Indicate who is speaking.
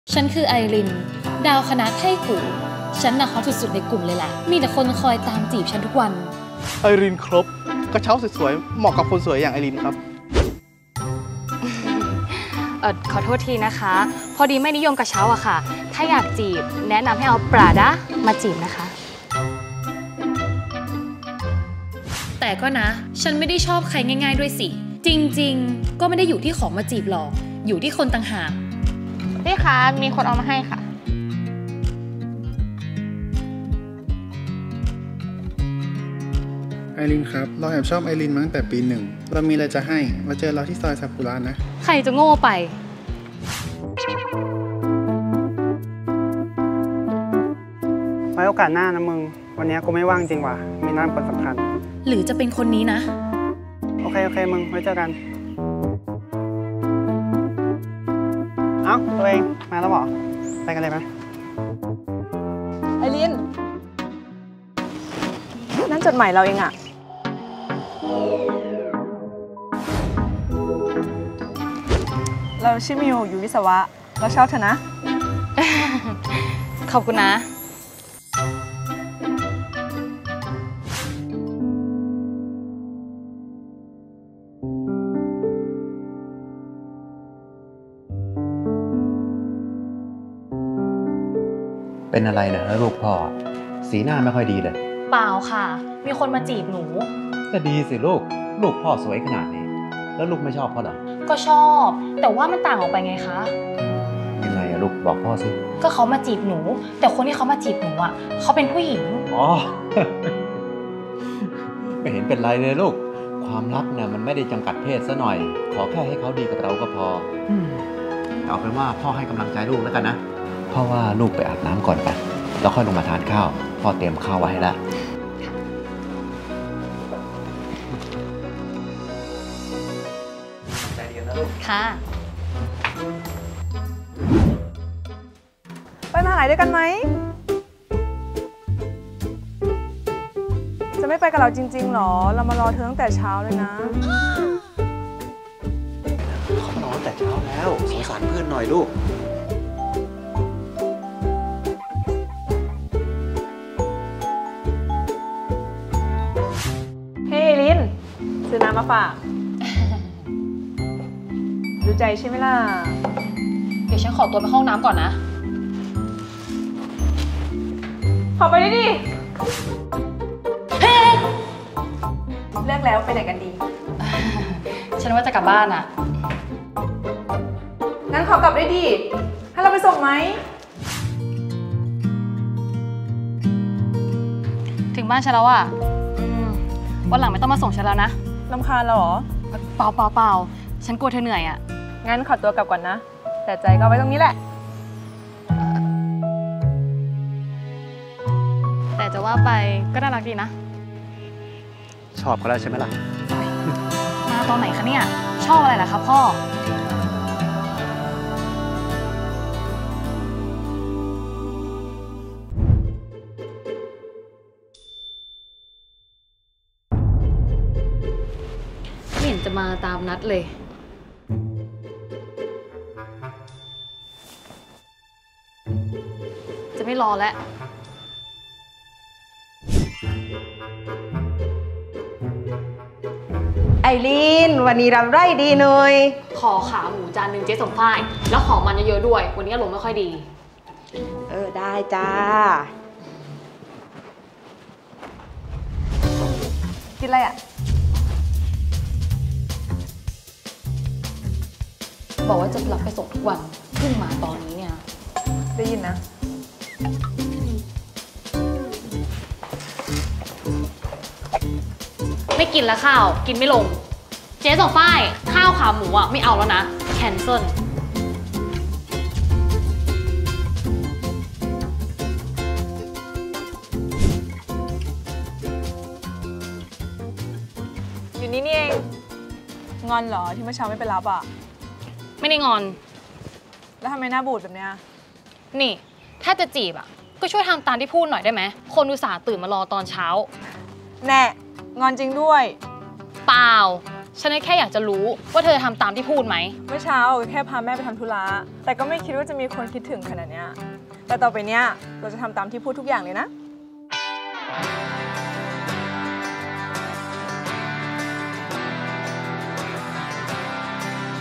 Speaker 1: ฉันคือไอรินดาวคณะไทกูฉันน่ะฮอตสุดๆในกลุ่มเลยแหละมีแต่คนคอยตามจีบฉันทุกวัน
Speaker 2: ไอรินครบกระเช้าสวยๆเหมาะกับคนสวยอย่างไอรินครับ
Speaker 3: ขอโทษทีนะคะพอดีไม่นิยมกระเช้าอะค่ะถ้าอยากจีบแนะนำให้เอาปราดามาจีบนะคะ
Speaker 1: แต่ก็นะฉันไม่ได้ชอบใครง่ายๆด้วยสิจริงๆก็ไม่ได้อยู่ที่ของมาจีบหรอกอยู่ที่คนต่างหาก
Speaker 3: พี่คะมีคนเอามาให้ค่ะ
Speaker 4: ไอรินครับเราแอบชอบไอรินมาตั้งแต่ปี 1เรามีอะไรจะให้มาเจอเราที่ซอยซากุระนะ
Speaker 3: ใครจะโง่ไป
Speaker 5: ไว้โอกาสหน้านะมึงวันนี้กูไม่ว่างจริงว่ะมีนัดคนสำคัญ
Speaker 1: หรือจะเป็นคนนี้นะ
Speaker 5: โอเคมึงไว้เจอกันเอ้าตัวเองมาแล้วเหรอไปกันเลยไหม
Speaker 6: ไอรินนั่นจดหมายเราเองอะเราชื่อมิวอยู่วิศวะเราชอบเธอนะ
Speaker 3: ขอบคุณนะ
Speaker 7: เป็นอะไรนะลูกพ่อสีหน้าไม่ค่อยดีเลย
Speaker 1: เปล่าค่ะมีคนมาจีบหนู
Speaker 7: ก็ดีสิลูกพ่อสวยขนาดนี้แล้วลูกไม่ชอบเขาเหรอ
Speaker 1: ก็ชอบแต่ว่ามันต่างออกไปไงคะ
Speaker 7: ยังไงอะลูกบอกพ่อสิ
Speaker 1: ก็เขามาจีบหนูแต่คนที่เขามาจีบหนูอะเขาเป็นผู้หญิง
Speaker 7: อ๋อ ไม่เห็นเป็นไรเลยลูกความรักเนี่ยมันไม่ได้จำกัดเพศซะหน่อยขอแค่ให้เขาดีกับเราก็พอเอาเป็นว่าพ่อให้กำลังใจลูกแล้วกันนะพ่อว่าลูกไปอาบน้ำก่อนไปแล้วค่อยลงมาทานข้าวพ่อเตรียมข้าวไว้ให้แล้วใจเย็นนะลูก
Speaker 1: ค่ะ
Speaker 6: ไปมหาลัยด้วยกันไหมจะไม่ไปกับเราจริงๆหรอเรามารอเธอตั้งแต่เช้าเลยนะ
Speaker 7: เขานอนแต่เช้าแล้วสงสารเพื่อนหน่อยลูก
Speaker 6: เฮ้ยลินซื้อน้ำมาฝากดูใจใช่ไหมล่ะ
Speaker 1: เดี๋ยวฉันขอตัวไปห้องน้ำก่อนนะ
Speaker 6: ขอไปดิเฮ้เลิกแล้วไปไหนกันดี
Speaker 1: ฉันว่าจะกลับบ้านอะ
Speaker 6: งั้นขอกลับได้ดิให้เราไปส่งไหม
Speaker 3: ถึงบ้านฉันแล้วอะวันหลังไม่ต้องมาส่งฉันแล้วนะ
Speaker 6: รำคาญเราเหรอ
Speaker 3: เปล่าฉันกลัวเธอเหนื่อยอะ
Speaker 6: งั้นขอตัวกลับก่อนนะแต่ใจก็ไว้ตรงนี้แหละ
Speaker 3: แต่จะว่าไปก็น่ารักดีนะ
Speaker 7: ชอบเขาแล้วใช่ไหมล่ะ
Speaker 3: มาตอนไหนคะเนี่ยชอบอะไรล่ะคะพ่อ
Speaker 1: ไม่เห็นจะมาตามนัดเลย
Speaker 3: จะไม่รอแล้ว
Speaker 8: ไอรินวันนี้รำไรดีหน่อย
Speaker 1: ขอขาหมูจานหนึ่งเจ๊สมฝ้ายแล้วขอมันเยอะๆด้วยวันนี้อารมณ์ไม่ค่อยดี
Speaker 8: ได้จ้า
Speaker 6: กินอะไรอ่ะ
Speaker 1: บอกว่าจะรับไปส่งทุกวันเพิ่งมาตอนนี้เนี่ย
Speaker 6: ได้ยินนะ
Speaker 1: ไม่กินแล้วข้าวกินไม่ลงเจ๊สองฝ้ายข้าวขาหมูอ่ะไม่เอาแล้วนะแคนเซิล
Speaker 6: อยู่นี่เองงอนเหรอที่เมื่อเช้าไม่ไปรับอ่ะ
Speaker 3: ไม่ได้งอน
Speaker 6: แล้วทำไมหน้าบูดแบบเนี้ย
Speaker 3: นี่ถ้าจะจีบอ่ะก็ช่วยทำตามที่พูดหน่อยได้ไหมคนอุตส่าห์ตื่นมารอตอนเช้า
Speaker 6: แน่งอนจริงด้วย
Speaker 3: เปล่า
Speaker 1: ฉันแค่อยากจะรู้ว่าเธอทำตามที่พูดไหม
Speaker 6: เมื่อเช้าแค่พาแม่ไปทำธุระแต่ก็ไม่คิดว่าจะมีคนคิดถึงขนาดเนี้ยแต่ต่อไปเนี้ยเราจะทำตามที่พูดทุกอย่างเลยนะ